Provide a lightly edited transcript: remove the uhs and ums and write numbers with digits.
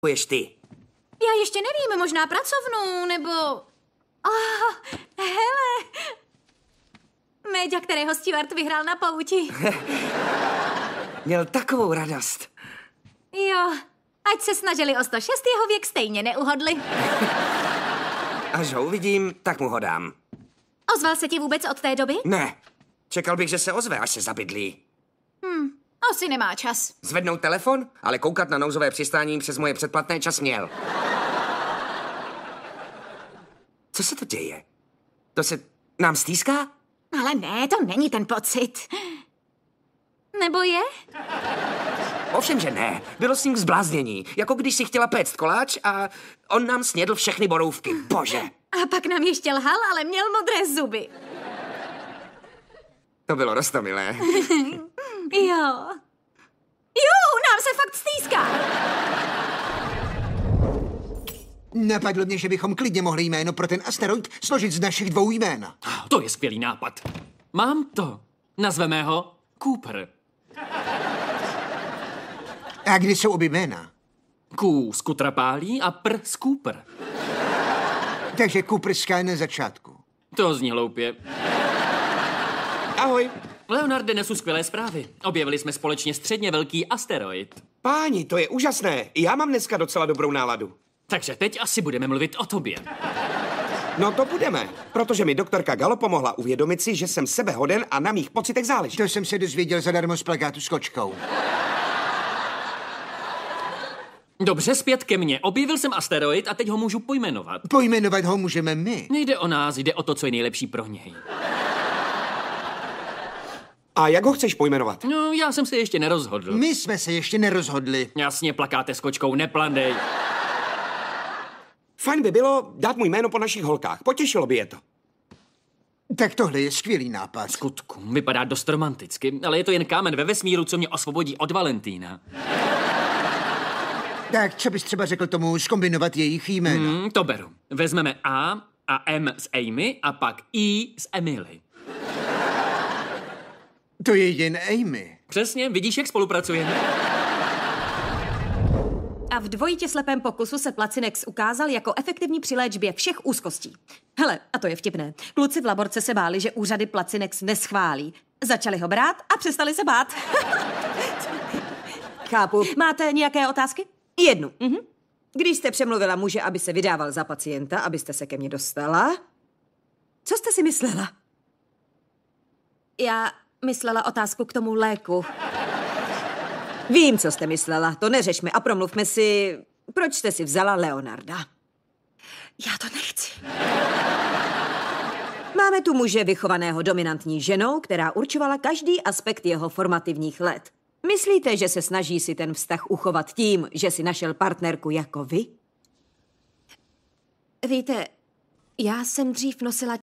poješ ty? Já ještě nevím, možná pracovnu, nebo... hele. Méďa, kterého Stewart vyhrál na pouti. Měl takovou radost. Jo, ať se snažili o 106, jeho věk stejně neuhodli. Až ho uvidím, tak mu ho dám. Ozval se ti vůbec od té doby? Ne. Čekal bych, že se ozve, až se zabydlí. Asi nemá čas. Zvednout telefon, ale koukat na nouzové přistání přes moje předplatné čas měl. Co se to děje? To se nám stýská? Ale ne, to není ten pocit. Nebo je? Ovšem, že ne. Bylo s ním zbláznění. Jako když si chtěla péct koláč a on nám snědl všechny borůvky. Bože. A pak nám ještě lhal, ale měl modré zuby. To bylo roztomilé. Jo. Nám se fakt stýská. Napadlo mě, že bychom klidně mohli jméno pro ten asteroid složit z našich 2 jmén. To je skvělý nápad. Mám to. Nazveme ho Cooper. A kde jsou obě jména? Q z kutrapálí a pr z Cooper. Takže Cooperská na začátku. To zní hloupě. Ahoj. Leonarde, nesu skvělé zprávy. Objevili jsme společně středně velký asteroid. Páni, to je úžasné. I já mám dneska docela dobrou náladu. Takže teď asi budeme mluvit o tobě. No to budeme, protože mi doktorka Galo pomohla uvědomit si, že jsem sebehoden a na mých pocitech záleží. To jsem se dozvěděl zadarmo z plakátu s kočkou. Dobře, zpět ke mně. Objevil jsem asteroid a teď ho můžu pojmenovat. Pojmenovat ho můžeme my. Nejde o nás, jde o to, co je nejlepší pro něj. A jak ho chceš pojmenovat? No, já jsem se ještě nerozhodl. My jsme se ještě nerozhodli. Jasně, plakáte s kočkou, neplandej. Fajn by bylo dát mu jméno po našich holkách. Potěšilo by je to. Tak tohle je skvělý nápad. Skutku, vypadá dost romanticky, ale je to jen kámen ve vesmíru, co mě osvobodí od Valentína. Tak co bys třeba řekl tomu zkombinovat jejich jména? To beru. Vezmeme A a M z Amy a pak I z Emily. To je jen Amy. Přesně, vidíš, jak spolupracujeme? A v dvojitě slepém pokusu se Placinex ukázal jako efektivní při léčbě všech úzkostí. Hele, a to je vtipné. Kluci v laborce se báli, že úřady Placinex neschválí. Začali ho brát a přestali se bát. Chápu. Máte nějaké otázky? Jednu. Když jste přemluvila muže, aby se vydával za pacienta, abyste se ke mně dostala, co jste si myslela? Já myslela otázku k tomu léku. Vím, co jste myslela, to neřešme a promluvme si, proč jste si vzala Leonarda. Já to nechci. Máme tu muže vychovaného dominantní ženou, která určovala každý aspekt jeho formativních let. Myslíte, že se snaží si ten vztah uchovat tím, že si našel partnerku jako vy? Víte, já jsem dřív nosila